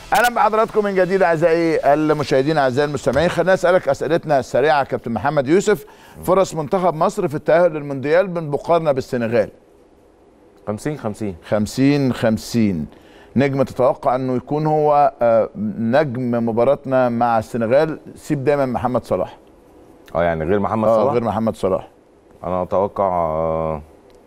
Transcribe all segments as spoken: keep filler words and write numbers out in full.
اهلا بحضراتكم من جديد اعزائي المشاهدين اعزائي المستمعين. خلينا اسالك اسئلتنا السريعه كابتن محمد يوسف. فرص منتخب مصر في التاهل للمونديال بالمقارنه بالسنغال خمسين خمسين خمسين خمسين. نجم تتوقع انه يكون هو نجم مباراتنا مع السنغال؟ سيب دايما محمد صلاح. اه يعني غير محمد صلاح؟ اه غير محمد صلاح. انا اتوقع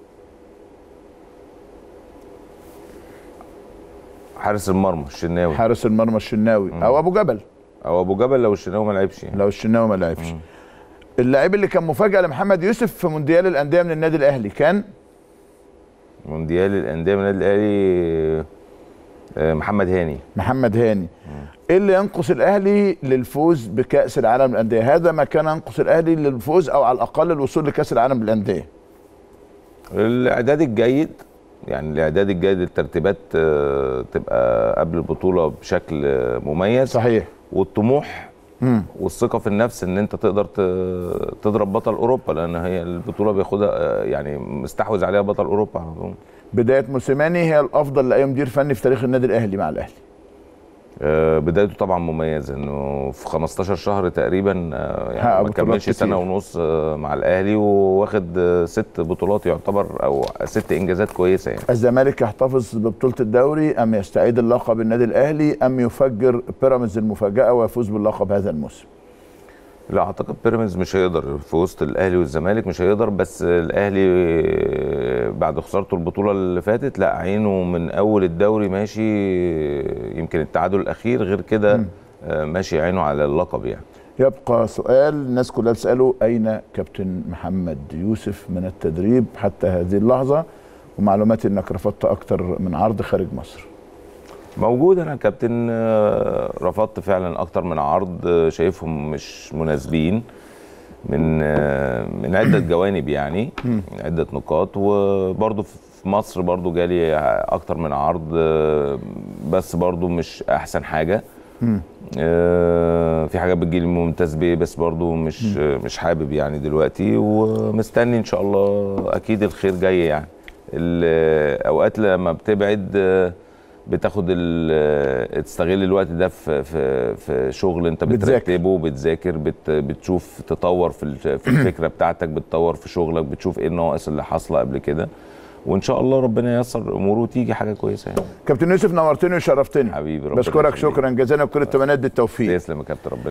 حارس المرمى الشناوي. حارس المرمى الشناوي مم. او ابو جبل. او ابو جبل لو الشناوي ما لعبش يعني. لو الشناوي ما لعبش. اللاعب اللي كان مفاجاه لمحمد يوسف في مونديال الانديه من النادي الاهلي كان؟ مونديال الانديه من النادي الاهلي محمد هاني. محمد هاني. ايه اللي ينقص الاهلي للفوز بكاس العالم للانديه؟ هذا ما كان ينقص الاهلي للفوز او على الاقل الوصول لكاس العالم للانديه. الاعداد الجيد، يعني الاعداد الجيد للترتيبات تبقى قبل البطوله بشكل مميز. صحيح. والطموح مم. والثقه في النفس ان انت تقدر تضرب بطل اوروبا، لان هي البطوله بياخدها يعني مستحوذ عليها بطل اوروبا على طول. بدايه موسيماني هي الافضل لاي مدير فني في تاريخ النادي الاهلي مع الاهلي. آه بدايته طبعا مميزه، انه في خمستاشر شهر تقريبا آه يعني ما كملش سنه ونص آه مع الاهلي، وواخد آه ست بطولات يعتبر او ست انجازات كويسه يعني. الزمالك يحتفظ ببطوله الدوري ام يستعيد اللقب النادي الاهلي ام يفجر بيراميدز المفاجاه ويفوز باللقب هذا الموسم؟ لا اعتقد بيراميدز مش هيقدر في وسط الاهلي والزمالك، مش هيقدر. بس الاهلي بعد خسارته البطوله اللي فاتت لا عينه من اول الدوري ماشي، يمكن التعادل الاخير غير كده ماشي عينه على اللقب يعني. يبقى سؤال الناس كلها تساله، اين كابتن محمد يوسف من التدريب حتى هذه اللحظه؟ ومعلوماتي انك رفضت اكتر من عرض خارج مصر. موجود. انا كابتن رفضت فعلا اكتر من عرض شايفهم مش مناسبين من من عده جوانب يعني، من عده نقاط. وبرضه في مصر برضه جالي اكتر من عرض بس برضه مش احسن حاجه. في حاجات بتجيلي ممتاز بيه بس برضه مش مش حابب يعني دلوقتي، ومستني ان شاء الله اكيد الخير جاي يعني. الاوقات لما بتبعد بتاخد تستغل الوقت ده في في في شغل انت بترتبه، بتذاكر، بت بتشوف تطور في في الفكره بتاعتك، بتطور في شغلك، بتشوف ايه النواقص اللي حاصله قبل كده، وان شاء الله ربنا ييسر اموره وتيجي حاجه كويسه يعني. كابتن يوسف نورتني وشرفتني حبيبي، بشكرك شكرا جزيلا وكل التمنيات بالتوفيق. تسلم يا كابتن، ربنا